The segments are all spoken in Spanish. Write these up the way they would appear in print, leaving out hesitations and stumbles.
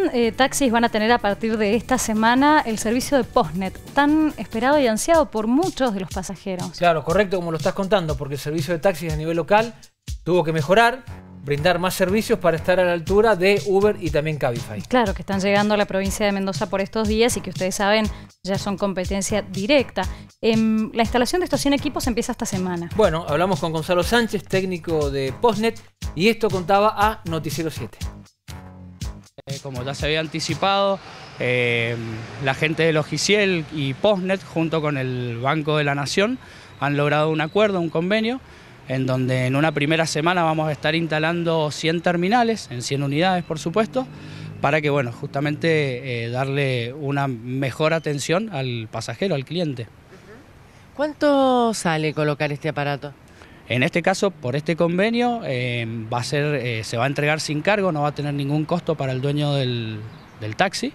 taxis van a tener a partir de esta semana el servicio de Postnet, tan esperado y ansiado por muchos de los pasajeros. Claro, correcto, como lo estás contando, porque el servicio de taxis a nivel local tuvo que mejorar, brindar más servicios para estar a la altura de Uber y también Cabify. Claro, que están llegando a la provincia de Mendoza por estos días y que ustedes saben ya son competencia directa. La instalación de estos 100 equipos empieza esta semana. Bueno, hablamos con Gonzalo Sánchez, técnico de Postnet, y esto contaba a Noticiero 7. Como ya se había anticipado, la gente de Logiciel y Postnet, junto con el Banco de la Nación, han logrado un acuerdo, un convenio, en donde en una primera semana vamos a estar instalando 100 terminales, en 100 unidades por supuesto, para que bueno, justamente darle una mejor atención al pasajero, al cliente. ¿Cuánto sale colocar este aparato? En este caso, por este convenio, se va a entregar sin cargo, no va a tener ningún costo para el dueño del taxi,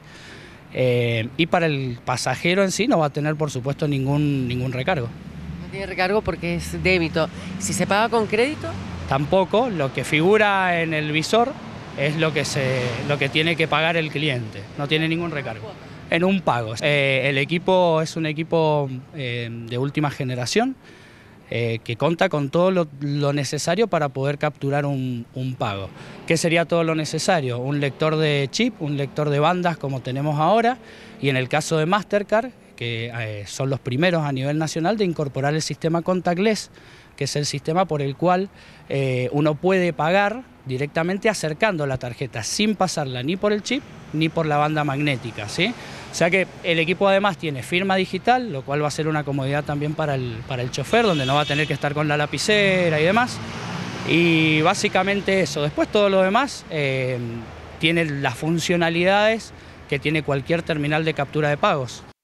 y para el pasajero en sí no va a tener por supuesto ningún recargo. No tiene recargo porque es débito. ¿Si se paga con crédito? Tampoco, lo que figura en el visor es lo que tiene que pagar el cliente, no tiene ningún recargo. En un pago. El equipo es un equipo de última generación que cuenta con todo lo necesario para poder capturar un pago. ¿Qué sería todo lo necesario? Un lector de chip, un lector de bandas como tenemos ahora, y en el caso de Mastercard, que son los primeros a nivel nacional de incorporar el sistema contactless, que es el sistema por el cual uno puede pagar directamente acercando la tarjeta sin pasarla ni por el chip ni por la banda magnética, ¿sí? O sea que el equipo además tiene firma digital, lo cual va a ser una comodidad también para el chofer, donde no va a tener que estar con la lapicera y demás. Y básicamente eso. Después todo lo demás tiene las funcionalidades que tiene cualquier terminal de captura de pagos.